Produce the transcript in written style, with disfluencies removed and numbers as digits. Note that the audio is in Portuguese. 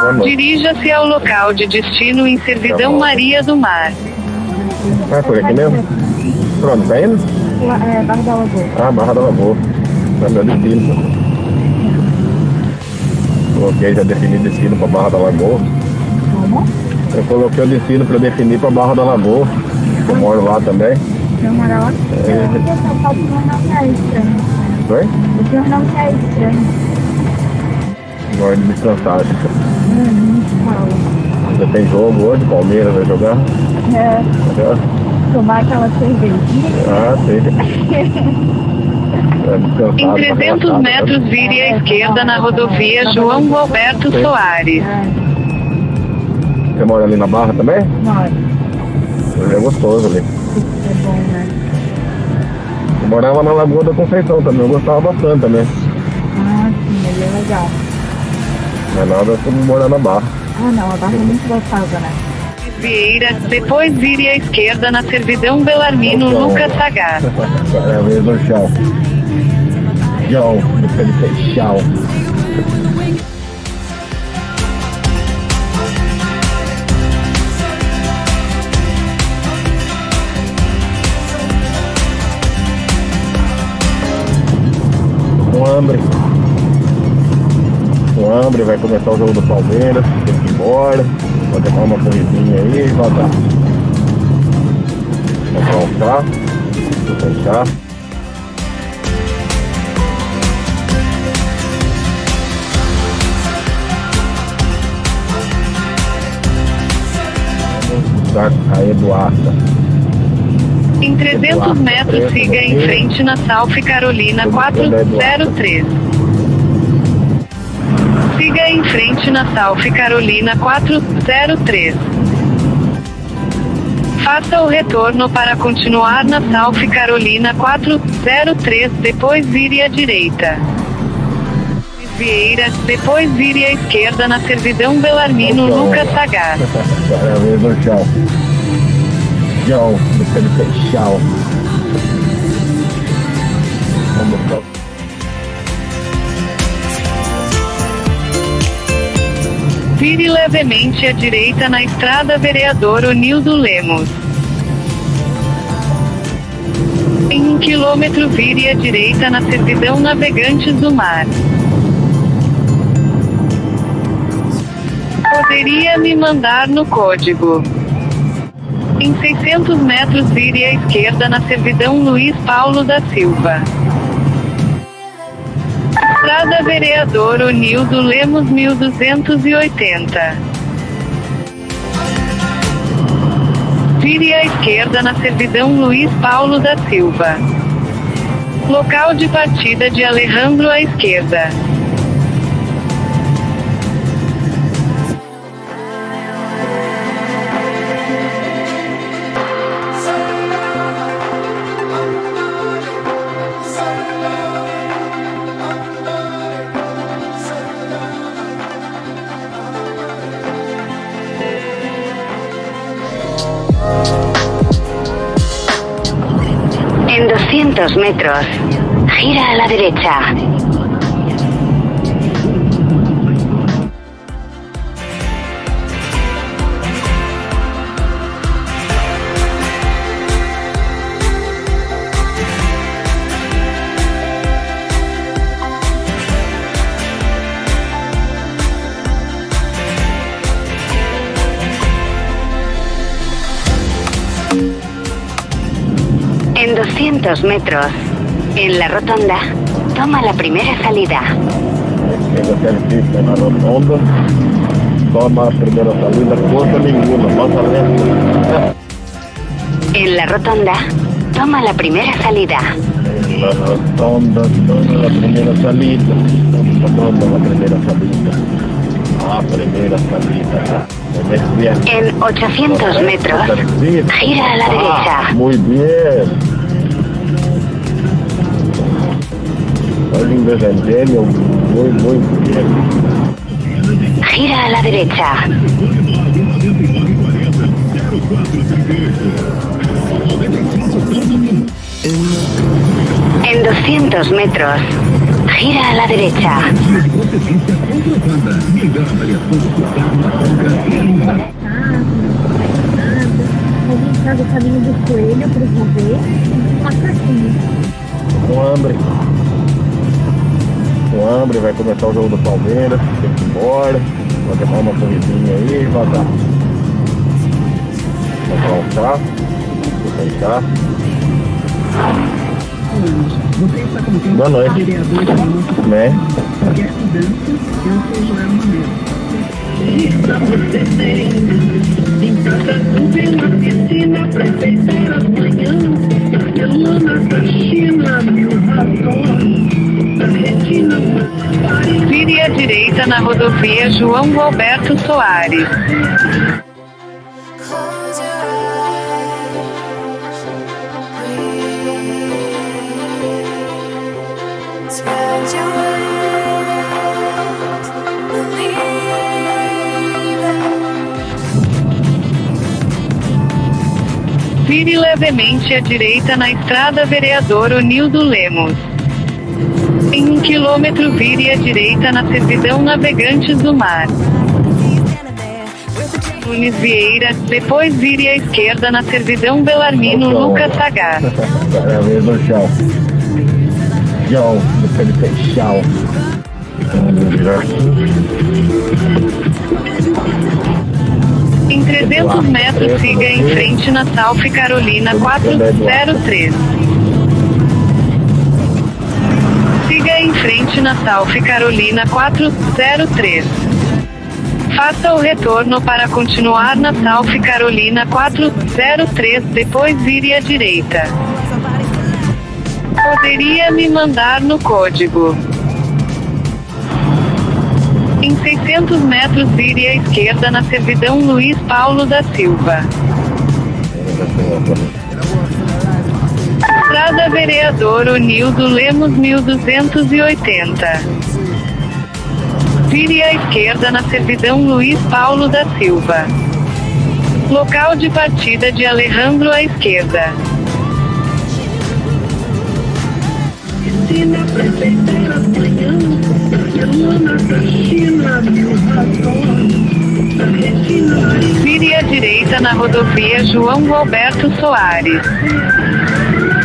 Dirija-se ao local de destino em Servidão Maria do Mar. Ah, por aqui mesmo? Pronto, tá indo? Barra da Lagoa. Ah, Barra da Lagoa. Tá meu destino. Coloquei, já defini destino para Barra da Lagoa. Como? Eu coloquei o destino para definir para Barra da Lagoa. Eu moro lá também. Você mora lá? O seu nome é estranho. Oi? O seu nome é estranho. Moro de descansar. Fala. Você tem jogo hoje? Palmeiras vai jogar? Tomar aquela cervejinha. Ah, sim. Em 300 metros, vire à esquerda na rodovia João Roberto Soares. Você mora ali na Barra também? Moro. Hoje é gostoso ali. É bom, né? Eu morava na Lagoa da Conceição também, eu gostava bastante também. Ah, sim, ele é legal. Não é nada como morar na Barra. Ah, não, a Barra é muito gostosa, né? Vieira, depois vire à esquerda na Servidão Belarmino Lucas Sagaz. É mesmo, tchau. Tchau, ele fez tchau. Com hambre, vai começar o jogo do Palmeiras, tem que ir embora, vai tomar uma corridinha aí e voltar. Vou almoçar, vou fechar. Vamos dar a Eduarda. Em 300 metros, siga em frente na South Carolina 403. Siga em frente na South Carolina 403. Faça o retorno para continuar na South Carolina 403, depois vire à direita. Vieira, depois vire à esquerda na Servidão Belarmino Lucas Sagaz. Parabéns, tchau. Tchau, ele fez tchau. Vamos lá. Vire levemente à direita na estrada Vereador Onildo Lemos. Em 1 quilômetro, vire à direita na Servidão Navegantes do Mar. Poderia me mandar no código. Em 600 metros, vire à esquerda na Servidão Luiz Paulo da Silva. Estrada Vereador Onildo Lemos 1280. Vire à esquerda na Servidão Luiz Paulo da Silva. Local de partida de Alejandro à esquerda. En 200 metros, gira a la derecha. En 200 metros, en la rotonda, toma la primera salida. En la rotonda, toma la primera salida, cosa ninguna, pasa lento. En la rotonda, toma la primera salida. En la rotonda, toma la primera salida. Toma la primera salida. Ah, primera salida. En 800 metros, gira a la derecha. Muy bien. Alguien desempeño muy bien. Gira a la derecha. En 200 metros, gira a la derecha. Sabe o caminho do coelho para ver uma caixinha. Com hambre, vai começar o jogo do Palmeiras, tem que ir embora, vai tomar uma corridinha aí e vazar. Vai colocar, sentar. Boa noite. Né? Vire à direita na rodovia João Roberto Soares. Vire levemente à direita na estrada Vereador Onildo Lemos. Em 1 quilômetro vire à direita na servidão Navegantes do Mar. Nunes Vieira, depois vire à esquerda na servidão Belarmino Lucas Sagaz. É mesmo, tchau. Tchau, depois ele fez tchau. Vamos virar aqui. Em 300 metros siga em frente na South Carolina 403. Siga em frente na South Carolina 403. Faça o retorno para continuar na South Carolina 403, depois vire à direita. Poderia me mandar no código. Em 600 metros vire à esquerda na servidão Luiz Paulo da Silva. Estrada Vereador Onildo Lemos 1280. Vire à esquerda na servidão Luiz Paulo da Silva. Local de partida de Alejandro à esquerda. Vire à direita na rodovia João Roberto Soares.